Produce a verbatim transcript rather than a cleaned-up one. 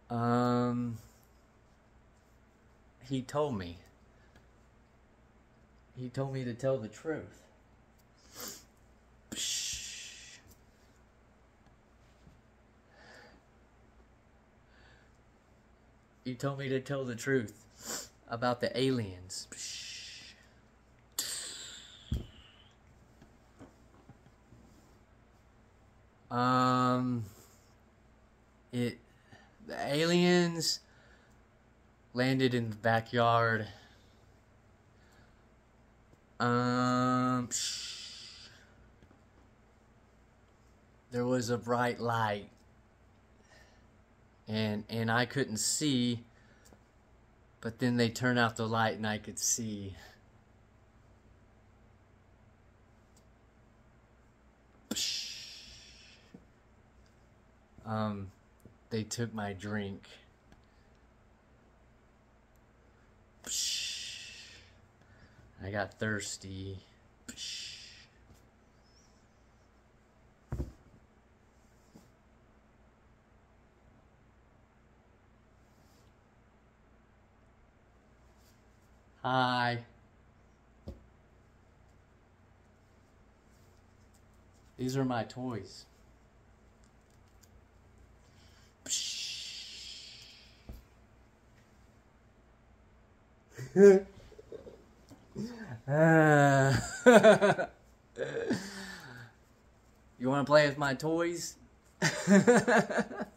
Um, he told me. He told me to tell the truth. Psh. He told me to tell the truth about the aliens. Psh. Um, it, the aliens landed in the backyard. Um, psh, there was a bright light, and and I couldn't see, but then they turned out the light and I could see. Psh. Um, they took my drink. Psh. I got thirsty. Psh. Hi. These are my toys. uh, you want to play with my toys?